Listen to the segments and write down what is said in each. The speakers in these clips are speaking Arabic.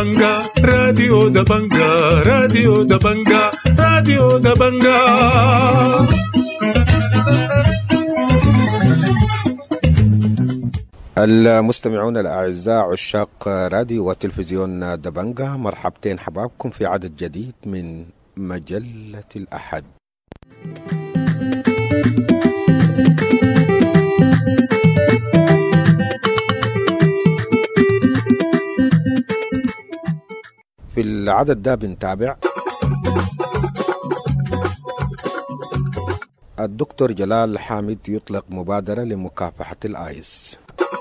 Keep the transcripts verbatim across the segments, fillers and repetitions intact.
Dabanga, Radio Dabanga, Radio Dabanga, Radio Dabanga. المستمعون الأعزاء عشاق راديو وتلفزيون دبنجا، مرحبتين حبابكم في عدد جديد من مجلة الأحد. في العدد ده بنتابع الدكتور جلال حامد يطلق مبادرة لمكافحة الآيس.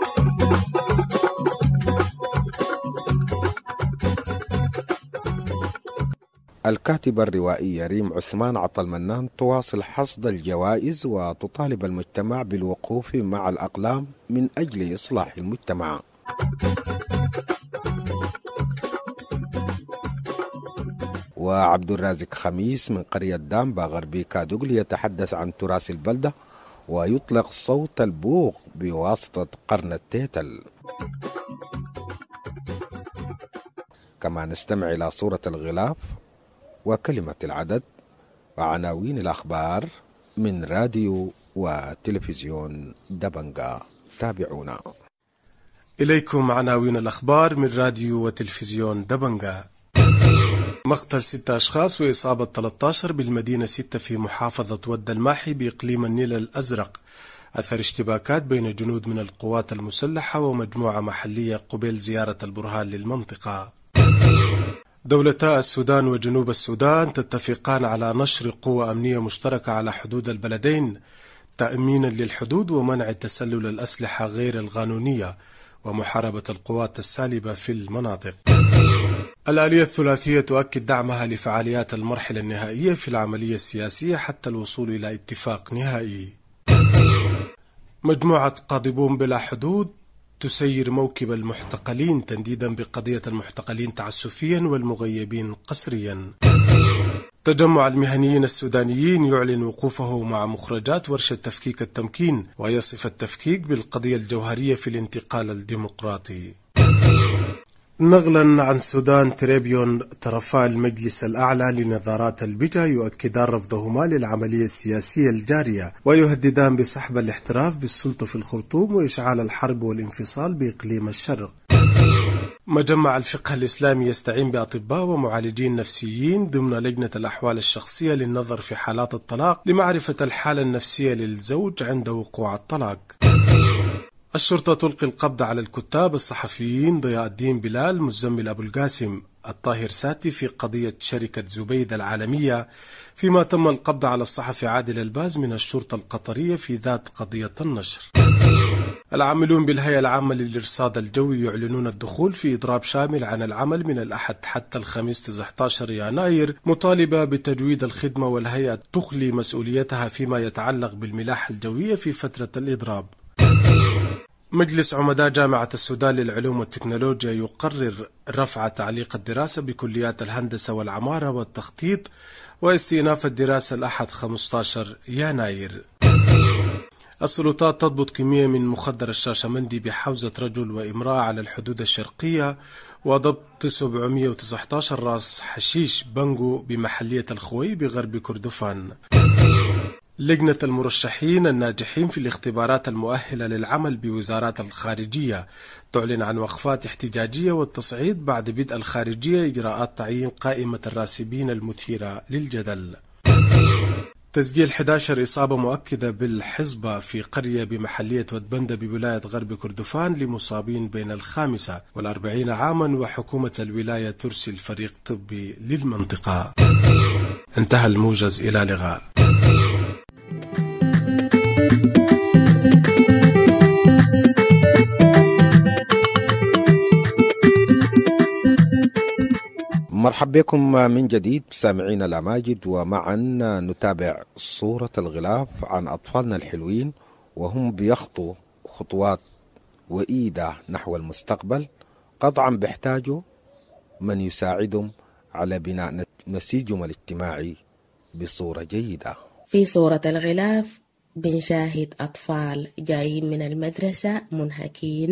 الكاتبة الروائية ريم عثمان عطا المنان تواصل حصد الجوائز وتطالب المجتمع بالوقوف مع الأقلام من أجل إصلاح المجتمع. وعبد الرازق خميس من قرية دامبا غربي كادوغلي يتحدث عن تراث البلدة ويطلق صوت البوغ بواسطة قرن التيتل. كما نستمع إلى صورة الغلاف وكلمة العدد وعناوين الأخبار من راديو وتلفزيون دبنجا. تابعونا. إليكم عناوين الأخبار من راديو وتلفزيون دبنجا. مقتل ستة أشخاص وإصابة ثلاثة عشر بالمدينة ستة في محافظة ود الماحي بإقليم النيل الأزرق أثر اشتباكات بين جنود من القوات المسلحة ومجموعة محلية قبيل زيارة البرهان للمنطقة. دولتا السودان وجنوب السودان تتفقان على نشر قوة أمنية مشتركة على حدود البلدين تأمينا للحدود ومنع تسلل الأسلحة غير القانونية ومحاربة القوات السالبة في المناطق. الآلية الثلاثية تؤكد دعمها لفعاليات المرحلة النهائية في العملية السياسية حتى الوصول إلى اتفاق نهائي. مجموعة قاضبون بلا حدود تسير موكب المحتقلين تنديدا بقضية المحتقلين تعسفيا والمغيبين قسريا. تجمع المهنيين السودانيين يعلن وقوفه مع مخرجات ورشة تفكيك التمكين ويصف التفكيك بالقضية الجوهرية في الانتقال الديمقراطي. نقلا عن سودان تريبيون، طرفا المجلس الأعلى لنظارات البجا يؤكدان رفضهما للعملية السياسية الجارية ويهددان بسحب الاحتراف بالسلطة في الخرطوم وإشعال الحرب والانفصال بإقليم الشرق. مجمع الفقه الإسلامي يستعين بأطباء ومعالجين نفسيين ضمن لجنة الأحوال الشخصية للنظر في حالات الطلاق لمعرفة الحالة النفسية للزوج عند وقوع الطلاق. الشرطة تلقي القبض على الكتاب الصحفيين ضياء الدين بلال، مزمل أبو القاسم، الطاهر ساتي في قضية شركة زبيد العالمية، فيما تم القبض على الصحفي عادل الباز من الشرطة القطرية في ذات قضية النشر. العاملون بالهيئة العامة للإرصاد الجوي يعلنون الدخول في إضراب شامل عن العمل من الأحد حتى الخميس تسعة عشر يناير، مطالبة بتجويد الخدمة، والهيئة تخلي مسؤوليتها فيما يتعلق بالملاحة الجوية في فترة الإضراب. مجلس عمداء جامعة السودان للعلوم والتكنولوجيا يقرر رفع تعليق الدراسة بكليات الهندسة والعمارة والتخطيط واستئناف الدراسة الأحد خمسة عشر يناير. السلطات تضبط كمية من مخدر الشاشمندي بحوزة رجل وامرأة على الحدود الشرقية، وضبط سبعمئة وتسعة عشر راس حشيش بانجو بمحلية الخوي بغرب كردفان. لجنة المرشحين الناجحين في الاختبارات المؤهلة للعمل بوزارات الخارجية تعلن عن وقفات احتجاجية والتصعيد بعد بدء الخارجية إجراءات تعيين قائمة الراسبين المثيرة للجدل. تسجيل أحد عشر إصابة مؤكدة بالحصبة في قرية بمحلية ودبندة بولاية غرب كردفان لمصابين بين الخامسة والأربعين عاما، وحكومة الولاية ترسل فريق طبي للمنطقة. انتهى الموجز، إلى اللقاء. مرحبا بكم من جديد سامعين الأماجد، ومعا نتابع صورة الغلاف عن أطفالنا الحلوين وهم بيخطوا خطوات وإيدة نحو المستقبل. قطعا بيحتاجوا من يساعدهم على بناء نسيجهم الاجتماعي بصورة جيدة. في صورة الغلاف بنشاهد أطفال جايين من المدرسة منهكين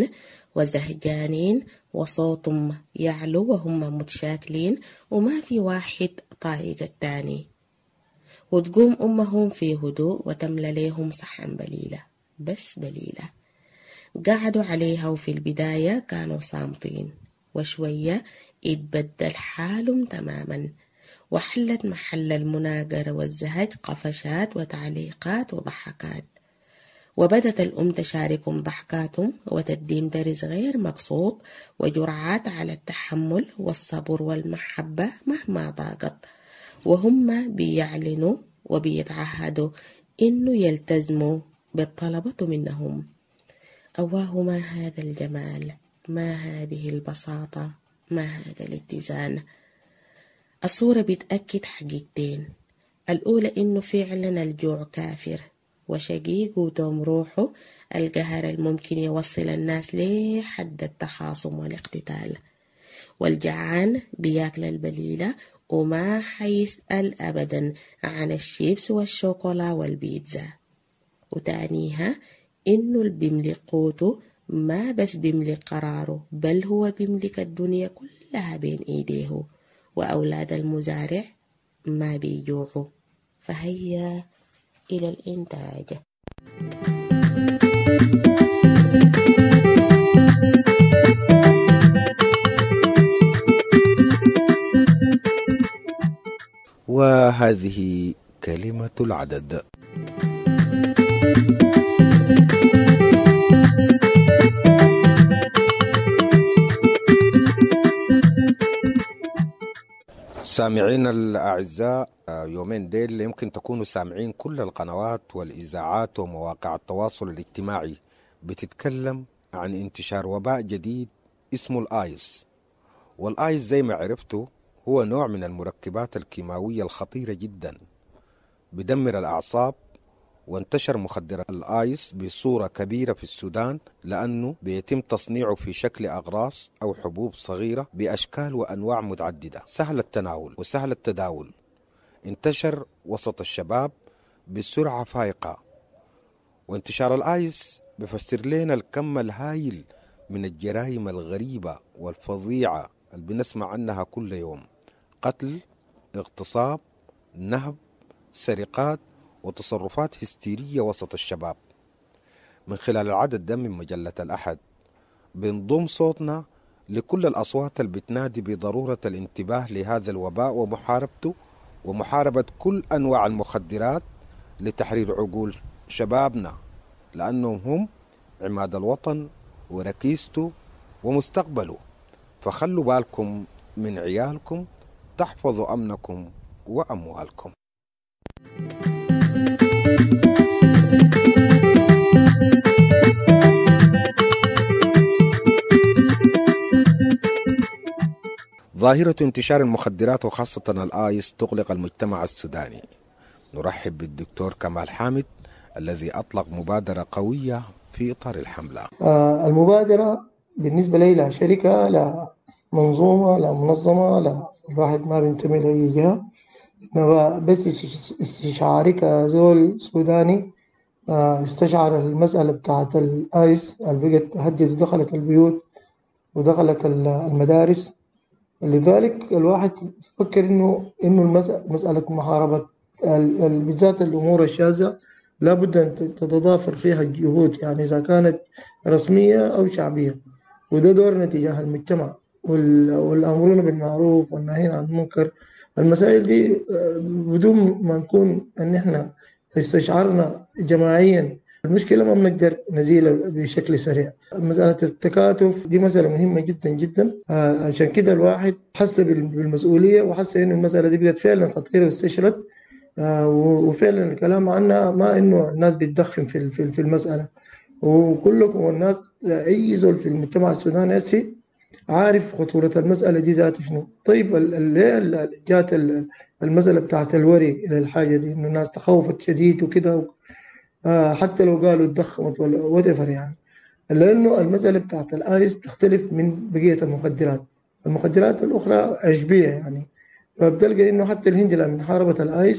وزهجانين وصوتهم يعلو وهم متشاكلين وما في واحد طايق التاني، وتقوم أمهم في هدوء وتملى ليهم صحن بليلة، بس بليلة. قعدوا عليها وفي البداية كانوا صامتين، وشوية اتبدل حالهم تماما، وحلت محل المناقرة والزهج قفشات وتعليقات وضحكات، وبدت الأم تشاركهم ضحكاتهم وتديم درس غير مقصود وجرعات على التحمل والصبر والمحبة مهما ضاقت، وهم بيعلنوا وبيتعهدوا إنه يلتزموا بالطلبة منهم. أواه ما هذا الجمال، ما هذه البساطة، ما هذا الاتزان. الصورة بتأكد حقيقتين، الأولى إنه فعلا الجوع كافر وشقيق ودوم روحه القهر الممكن يوصل الناس لحد التخاصم والاقتتال، والجعان بياكل البليلة وما حيسأل أبدا عن الشيبس والشوكولا والبيتزا. وتانيها إنه اللي بيملك قوته ما بس بيملك قراره، بل هو بيملك الدنيا كلها بين إيديه، وأولاد المزارع ما بيجوعوا. فهيا إلى الإنتاج. وهذه كلمة العدد. سامعين الأعزاء، يومين ديل يمكن تكونوا سامعين كل القنوات والإذاعات ومواقع التواصل الاجتماعي بتتكلم عن انتشار وباء جديد اسمه الآيس. والآيس زي ما عرفتوا هو نوع من المركبات الكيماوية الخطيرة جدا بدمر الأعصاب، وانتشر مخدر الآيس بصورة كبيرة في السودان لأنه بيتم تصنيعه في شكل أغراس أو حبوب صغيرة بأشكال وأنواع متعددة سهل التناول وسهل التداول. انتشر وسط الشباب بسرعة فائقة، وانتشار الآيس بفسر لنا الكم الهائل من الجرائم الغريبة والفظيعة اللي بنسمع عنها كل يوم: قتل، اغتصاب، نهب، سرقات، وتصرفات هستيرية وسط الشباب. من خلال العدد ده من مجلة الأحد بنضم صوتنا لكل الأصوات اللي بتنادي بضرورة الانتباه لهذا الوباء ومحاربته، ومحاربة كل أنواع المخدرات لتحرير عقول شبابنا، لأنهم هم عماد الوطن وركيزته ومستقبله. فخلوا بالكم من عيالكم، تحفظوا أمنكم وأموالكم. ظاهرة انتشار المخدرات وخاصة الآيس تقلق المجتمع السوداني. نرحب بالدكتور كمال حامد الذي أطلق مبادرة قوية في إطار الحملة. آه المبادرة بالنسبة لي لا شركة، لا منظومة، لا منظمة، لا الواحد ما بينتمي لأي جهة، إنما بس استشعاري كزول سوداني آه استشعر المسألة بتاعت الآيس اللي بقت تهدد ودخلت البيوت ودخلت المدارس. لذلك الواحد فكر إنه إنه مسألة محاربة بالذات الأمور الشاذة لابد أن تتضافر فيها الجهود، يعني إذا كانت رسمية أو شعبية، وده دورنا تجاه المجتمع والأمرون بالمعروف والنهيين عن المنكر. المسائل دي بدون ما نكون أن إحنا استشعرنا جماعيا المشكلة ما بنقدر نزيلها بشكل سريع. مسألة التكاتف دي مسألة مهمة جدا جدا، عشان كده الواحد حس بالمسؤولية وحس إنه المسألة دي بقت فعلا خطيرة واستشرت، وفعلا الكلام عنها ما إنه الناس بتدخن في في المسألة. وكلكم والناس أي زول في المجتمع السوداني هسي عارف خطورة المسألة دي ذات شنو. طيب اللي جات المسألة بتاعت الوري إلى الحاجة دي إنه الناس تخوفت شديد وكده، حتى لو قالوا اتضخمت ولا واتفر، يعني لأنه المسألة بتاعت الآيس تختلف من بقية المخدرات. المخدرات الأخرى عشبية يعني، فبتلقى إنه حتى الهند لما حاربت الآيس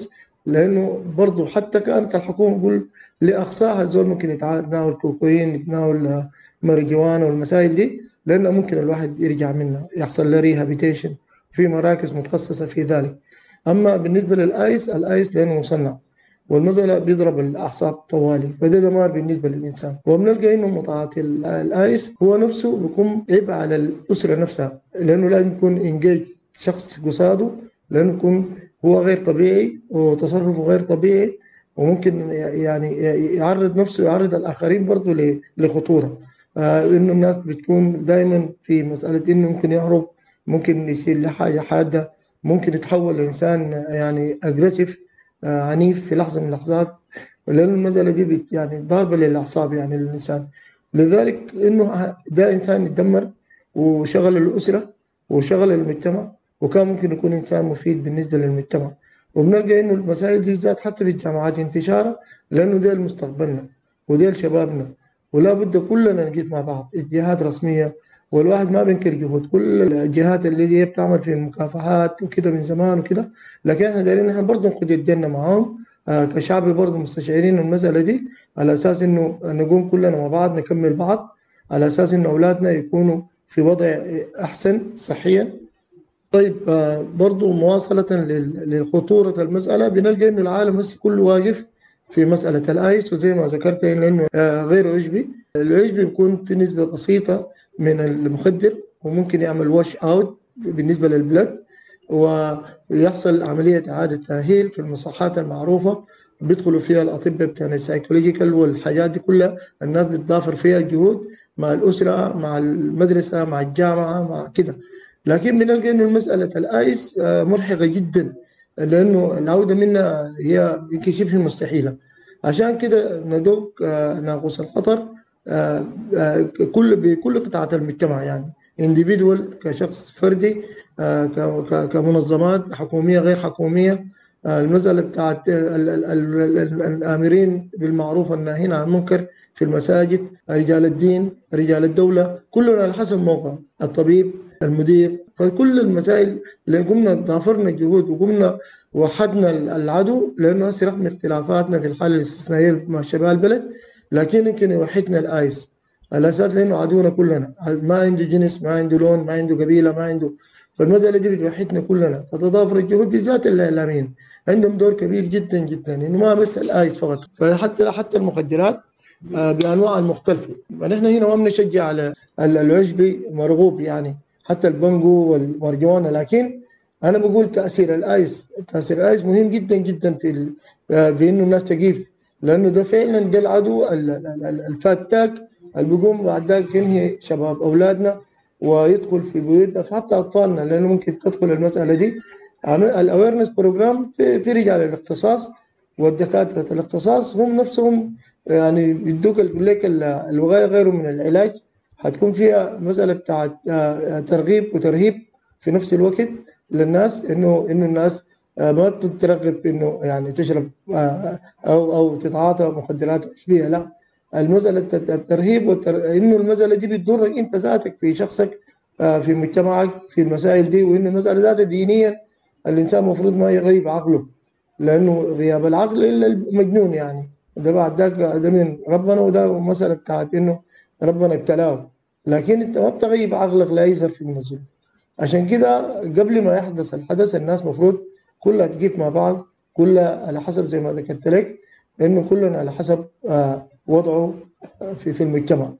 لأنه برضو حتى كانت الحكومة تقول لأقصاها الزول ممكن يتناول كوكايين، يتناول ماريجوانا والمسائل دي، لأنه ممكن الواحد يرجع منها، يحصل له ريهابيتيشن في مراكز متخصصة في ذلك. أما بالنسبة للآيس، الآيس لأنه مصنع والمزلة بيضرب الأعصاب طوالي، فده دمار بالنسبة للإنسان. وبنلقى إنه مطاعة الآيس هو نفسه بيكون عبء على الأسرة نفسها، لأنه لازم يكون إنجاج شخص قصاده، لأنه يكون هو غير طبيعي وتصرفه غير طبيعي، وممكن يعني يعرض نفسه يعرض الآخرين برضه لخطورة. آه إنه الناس بتكون دائما في مسألة إنه ممكن يهرب، ممكن يشيل حاجة حادة، ممكن يتحول لإنسان يعني أجريسيف، آه عنيف في لحظة من اللحظات، لأن المسألة دي يعني ضاربة للأعصاب يعني للإنسان. لذلك إنه ده إنسان يتدمر وشغل الأسرة وشغل المجتمع، وكان ممكن يكون إنسان مفيد بالنسبة للمجتمع. وبنلقى إنه المسائل دي بالذات حتى في الجامعات انتشارها، لأنه ده مستقبلنا وده شبابنا، ولا بد كلنا نقف مع بعض، جهات رسمية، والواحد ما بينكر جهود كل الجهات اللي هي بتعمل في المكافحات وكده من زمان وكده، لكن احنا دايرين احنا برضه نخد يدنا معاهم آه كشعب، برضه مستشعرين المسألة دي، على أساس إنه نقوم كلنا مع بعض نكمل بعض، على أساس إنه أولادنا يكونوا في وضع أحسن صحيا. طيب آه برضه مواصلة للخطورة المسألة، بنلقى إنه العالم هسه كله واقف في مسألة الآيس، وزي ما ذكرت إنه آه غير عشبي. العشبي بيكون في نسبة بسيطة من المخدر، وممكن يعمل واش أوت بالنسبة للبلد، ويحصل عملية إعادة تأهيل في المصحات المعروفة بيدخلوا فيها الأطباء بتاع السايكولوجيكال والحاجات دي كلها، الناس بتضافر فيها الجهود مع الأسرة مع المدرسة مع الجامعة مع كده. لكن بنلقى إنه مسألة الآيس مرهقة جدا، لأنه العودة منها هي يمكن شبه مستحيلة. عشان كده ندوق ناقوس الخطر كل بكل قطاعة المجتمع، يعني individual كشخص فردي، كمنظمات حكومية غير حكومية، المسألة بتاعت الآمرين بالمعروف والناهين عن المنكر في المساجد، رجال الدين، رجال الدولة، كلنا على حسب موقع، الطبيب، المدير. فكل المسائل اللي قمنا ضافرنا جهود وقمنا وحدنا العدو، لأنه هسه رغم اختلافاتنا في الحالة الاستثنائية مع شباب البلد، لكن يمكن يوحدنا الآيس الأساس، لأنه عدونا كلنا، ما عنده جنس، ما عنده لون، ما عنده قبيلة، ما عنده. فالمسألة دي بتوحدنا كلنا، فتضافر الجهود بالذات الإعلاميين عندهم دور كبير جدا جدا، إنه ما بس الآيس فقط، فحتى حتى المخدرات بأنواع المختلفة. فنحن هنا ما بنشجع على العشبي مرغوب، يعني حتى البنجو والمارجوانا، لكن أنا بقول تأثير الآيس، تأثير الآيس مهم جدا جدا في في إنه الناس تقيف، لأنه ده فعلا ده العدو الفاتاك اللي بيقوم بعد ذلك ينهي شباب أولادنا ويدخل في بيوتنا، حتى أطفالنا، لأنه ممكن تدخل المسألة دي. الأويرنس بروجرام في, في رجال الاختصاص والدكاترة الاختصاص هم نفسهم يعني بيدوك لك الوقاية غيره من العلاج، هتكون فيها مسألة بتاعت ترغيب وترهيب في نفس الوقت للناس، إنه إنه الناس ما بتترغب إنه يعني تشرب أو أو تتعاطى مخدرات عشبية، لا، المسألة الترهيب والتر... إنه المسألة دي بتضرك أنت ذاتك في شخصك في مجتمعك في المسائل دي، وإن المسألة ذاتها دينيا الإنسان المفروض ما يغيب عقله، لأنه غياب العقل إلا المجنون، يعني ده بعد ذاك ده من ربنا، وده مسألة بتاعت إنه ربنا ابتلاه، لكن أنت ما بتغيب عقلك لأي ظرف من الظروف. عشان كده قبل ما يحدث الحدث الناس مفروض كلها تقف مع بعض، كلها على حسب زي ما ذكرت لك، إنه كلنا على حسب وضعه في في المجتمع.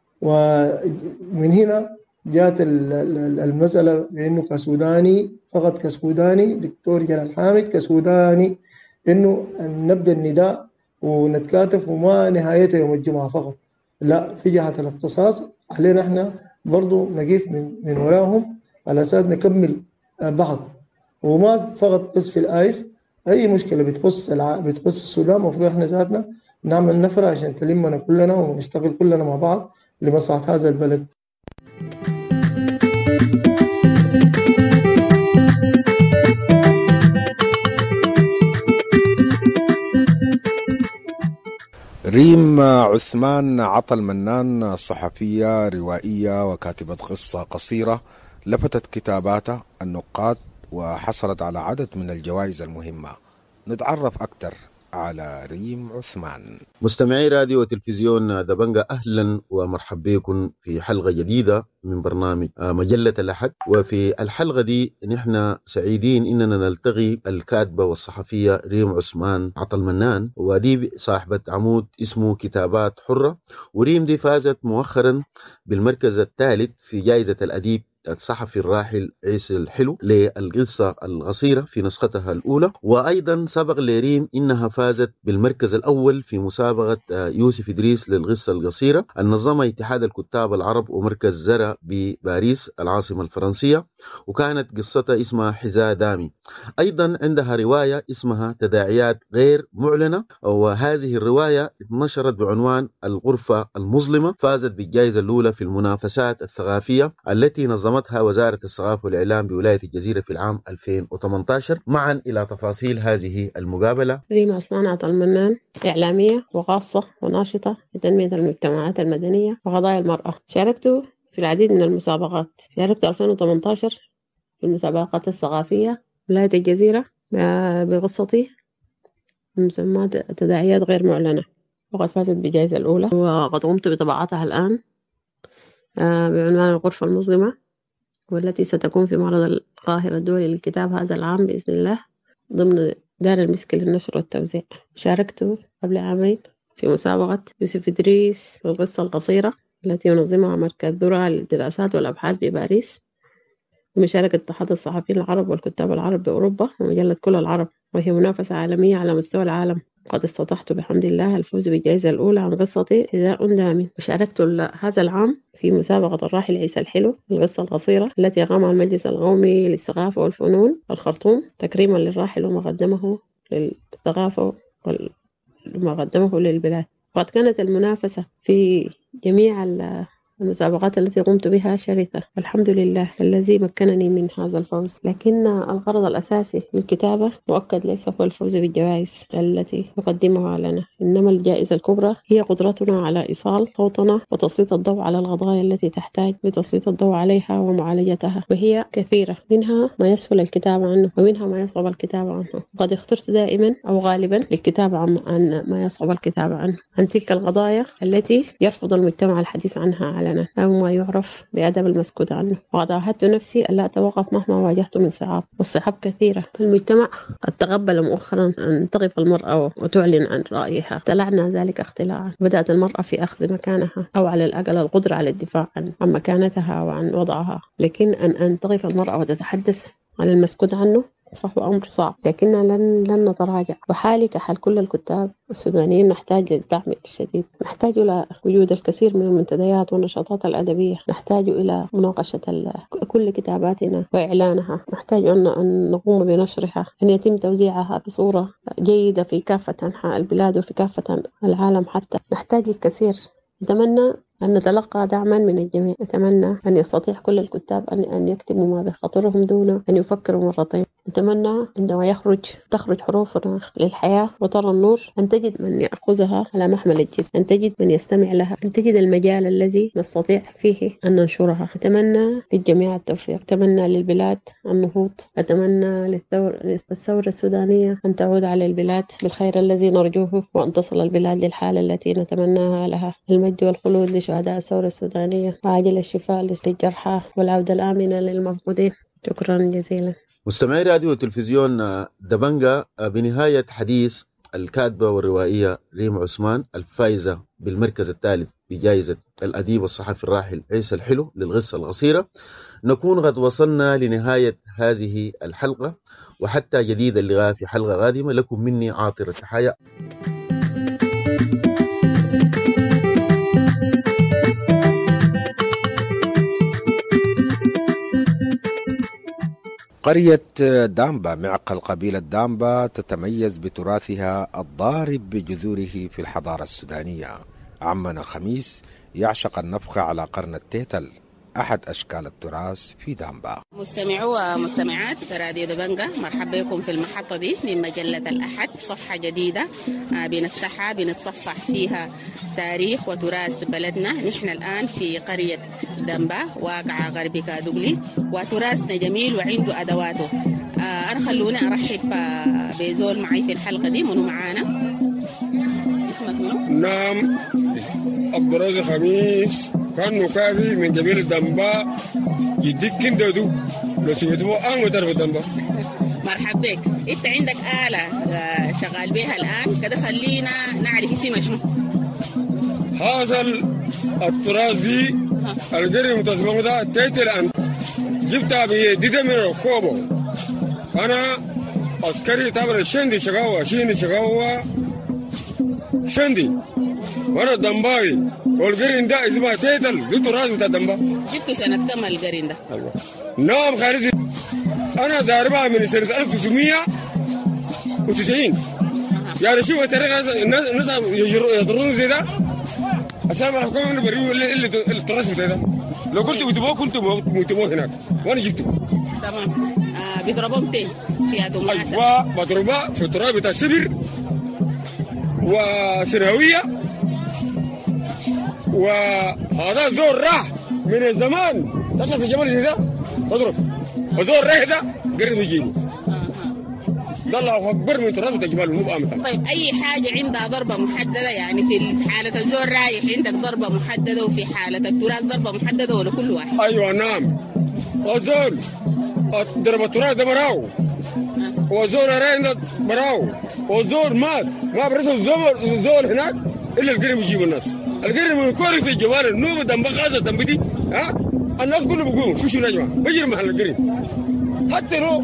ومن هنا جاءت المسألة بأنه كسوداني فقط، كسوداني دكتور جلال حامد كسوداني، إنه نبدأ النداء ونتكاتف، وما نهايته يوم الجمعة فقط، لا، في جهة الاختصاص علينا احنا برضو نقف من من وراهم على أساس نكمل بعض، وما فقط بس في الآيس، أي مشكلة بتخص بتخص السودان مفروض احنا ذاتنا نعمل نفرة عشان تلمنا كلنا ونشتغل كلنا مع بعض لمصلحة هذا البلد. ريم عثمان عطل منان صحفية روائية وكاتبة قصة قصيرة لفتت كتاباتها النقاد وحصلت على عدد من الجوائز المهمة. نتعرف أكثر على ريم عثمان. مستمعي راديو وتلفزيون دبنجة، أهلا ومرحبا بكم في حلقة جديدة من برنامج مجلة الأحد. وفي الحلقة دي نحن سعيدين إننا نلتقي الكاتبة والصحفية ريم عثمان عطا المنان، ودي صاحبة عمود اسمه كتابات حرة. وريم دي فازت مؤخرا بالمركز الثالث في جائزة الأديب الصحفي الراحل عيسى الحلو للقصة القصيرة في نسختها الأولى. وأيضا سبق لريم إنها فازت بالمركز الأول في مسابقة يوسف إدريس للقصة القصيرة النظمها اتحاد الكتاب العرب ومركز زرا بباريس العاصمة الفرنسية، وكانت قصتها اسمها حذاء دامي. أيضا عندها رواية اسمها تداعيات غير معلنة، وهذه الرواية اتنشرت بعنوان الغرفة المظلمة. فازت بالجائزة الأولى في المنافسات الثقافية التي نظمتها وزارة الثقافة والإعلام بولاية الجزيرة في العام ألفين وثمانية عشر. معا إلى تفاصيل هذه المقابلة. ريم عثمان عطا المنان، إعلامية وغاصة وناشطة في تنمية المجتمعات المدنية وقضايا المرأة. شاركت في العديد من المسابقات. شاركت ألفين وثمانية عشر في المسابقات الثقافية ولاية الجزيرة بقصتي مسمى تداعيات غير معلنة، وقد فازت بالجائزة الأولى، وقد قمت بطباعتها الآن بعنوان الغرفة المظلمة، والتي ستكون في معرض القاهرة الدولي للكتاب هذا العام بإذن الله ضمن دار المسك للنشر والتوزيع. شاركت قبل عامين في مسابقة يوسف إدريس للقصة القصيرة التي ينظمها مركز ذرة للدراسات والأبحاث بباريس بمشاركة اتحاد الصحفيين العرب والكتاب العرب بأوروبا ومجلة كل العرب، وهي منافسة عالمية على مستوى العالم. قد استطعت بحمد الله الفوز بالجائزة الأولى عن قصتي حذاء دامي. وشاركت هذا العام في مسابقة الراحل عيسى الحلو للقصة القصيرة التي أقامها المجلس القومي للثقافة والفنون الخرطوم تكريما للراحل وما قدمه للثقافة وما قدمه للبلاد. وقد كانت المنافسة في جميع المسابقات التي قمت بها شريفة، والحمد لله الذي مكنني من هذا الفوز. لكن الغرض الأساسي للكتابة مؤكد ليس هو الفوز بالجوائز التي يقدمها لنا، إنما الجائزة الكبرى هي قدرتنا على إيصال صوتنا وتسليط الضوء على القضايا التي تحتاج لتسليط الضوء عليها ومعالجتها، وهي كثيرة، منها ما يسهل الكتابة عنه ومنها ما يصعب الكتابة عنه. وقد اخترت دائما أو غالبا للكتابة عن ما يصعب الكتابة عنه، عن تلك القضايا التي يرفض المجتمع الحديث عنها أو ما يعرف بأدب المسكوت عنه. وقد عاهدت نفسي ألا أتوقف مهما واجهت من صعاب، والصعاب كثيرة. المجتمع قد تقبل مؤخرا أن تقف المرأة وتعلن عن رأيها، ابتلعنا ذلك اختلاعا. بدأت المرأة في أخذ مكانها أو على الأقل القدرة على الدفاع عن مكانتها وعن وضعها، لكن أن أن تقف المرأة وتتحدث عن المسكوت عنه فهو أمر صعب، لكننا لن, لن نتراجع. وحالي كحال كل الكتاب السودانيين نحتاج للدعم الشديد، نحتاج إلى وجود الكثير من المنتديات والنشاطات الأدبية، نحتاج إلى مناقشة كل كتاباتنا وإعلانها، نحتاج أن نقوم بنشرها، أن يتم توزيعها بصورة جيدة في كافة أنحاء البلاد وفي كافة العالم. حتى نحتاج الكثير. أتمنى أن نتلقى دعما من الجميع. أتمنى أن يستطيع كل الكتاب أن أن يكتبوا ما بخاطرهم دون أن يفكروا مرتين. أتمنى عندما يخرج تخرج حروفنا للحياة وترى النور أن تجد من يأخذها على محمل الجد، أن تجد من يستمع لها، أن تجد المجال الذي نستطيع فيه أن ننشرها. أتمنى للجميع التوفيق، أتمنى للبلاد النهوض، أتمنى للثورة للثورة السودانية أن تعود على البلاد بالخير الذي نرجوه، وأن تصل البلاد للحالة التي نتمناها لها. المجد والخلود لشهداء الثورة السودانية، وعاجل الشفاء للجرحى والعودة الآمنة للمفقودين. شكرا جزيلا. مستمعي راديو وتلفزيون دبنجة، بنهاية حديث الكاتبة والروائية ريم عثمان الفائزة بالمركز الثالث بجائزة الأديب الصحفي الراحل عيسى الحلو للقصة القصيرة، نكون قد وصلنا لنهاية هذه الحلقة، وحتى جديد اللقاء في حلقة قادمة. لكم مني عاطر التحية. قرية دامبا معقل قبيلة دامبا تتميز بتراثها الضارب بجذوره في الحضارة السودانية. عمنا خميس يعشق النفخ على قرن التيتل، أحد أشكال التراث في دامبا. مستمعوا ومستمعات راديو دبنجة، مرحبا بكم في المحطة دي من مجلة الأحد، صفحة جديدة بنفتحها بنتصفح فيها تاريخ وتراث بلدنا. نحن الآن في قرية دامبا واقعة غرب كادوغلي، وتراثنا جميل وعنده أدواته. آه أنا خلوني أرحب آه بزول معي في الحلقة دي. منو معانا؟ اسمك منو؟ نعم، عبد الرازق خميس، كان نكافي من جميل الدنبا، يديك كندو لو سويتوا أنا متعرف الدنبا. مرحب بك. أنت عندك آلة آه شغال بها الآن كده، خلينا نعرف اسمها شنو؟ هذا التراث دي القرية متسمى ده تيت الآن جبتها بيدي من الكوبو. أنا عسكري تابع الشندي شقاوة شيني شقاوة شندي، وأنا دنباوي، والقرين ده اسمها تيتل دي تراث بتاع دنبا. جبتوا سنة كم القرين ده؟ نعم خالدي، أنا داربها من سنة ألف وتسعمية وتسعين. يعني شوف الطريقة الناس يضرون زي ده عشان الحكومة من بريو اللي التراث بتاع ده. لو كنت بتبوه كنت متبوه هناك وأنا جبته. تمام. آه بيضربوهم تاني في هذا المناسبة؟ أيوة بضربها في التراب بتاع السبر وسنوية، وهذا زور راح من الزمان تطلع في جبل زي ده تضرب، وزور راح ده قرب يجيبه. ده الله أكبر من تراب الجبال مو بأمثال. طيب أي حاجة عندها ضربة محددة؟ يعني في حالة الزور رايح عندك ضربة محددة، وفي حالة التراث ضربة محددة، ولا كل واحد؟ أيوة نعم. الزول ضرب التراث ده براو، وزول راين ده براو، وزول مات ما برسل الزول زول هناك إلا القرب يجيب الناس. القرب من كوري في الجبال النوبة دم خاصة دم بدي ها الناس كلهم بيقوموا في شنو يا جماعة بيجري محل القرب. حتى لو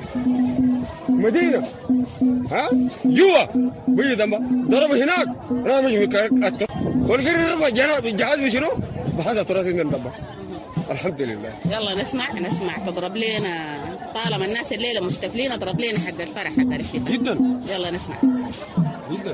مدينة ها جوا بيجي دم ضرب هناك أنا مش مكرك والقرب رفع جهاز بشنو بهذا التراث عندنا دم. الحمد لله. يلا نسمع نسمع تضرب لنا، طالما الناس الليله محتفلين اضرب لنا حق الفرح حق الاحتفال. جدا. يلا نسمع. جدا.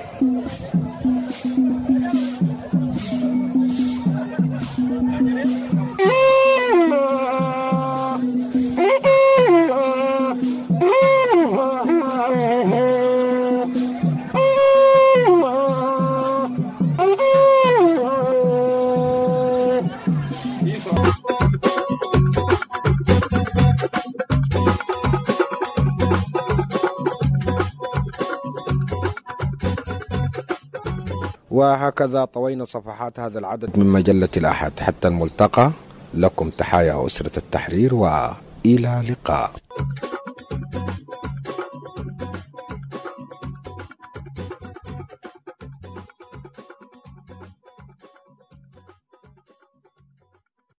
وهكذا طوينا صفحات هذا العدد من مجلة الأحد. حتى الملتقى، لكم تحايا أسرة التحرير وإلى اللقاء.